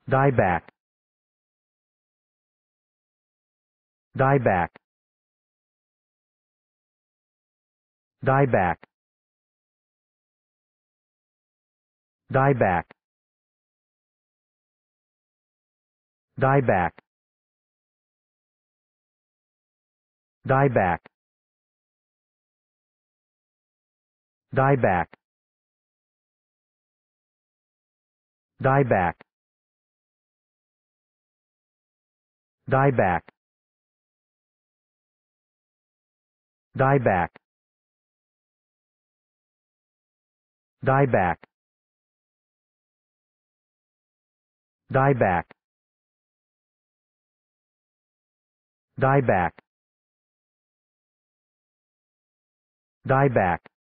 Dieback, Dieback, Dieback, Dieback, Dieback, Dieback, Dieback, Dieback, Dieback, Dieback, Dieback, Dieback, Dieback, Dieback,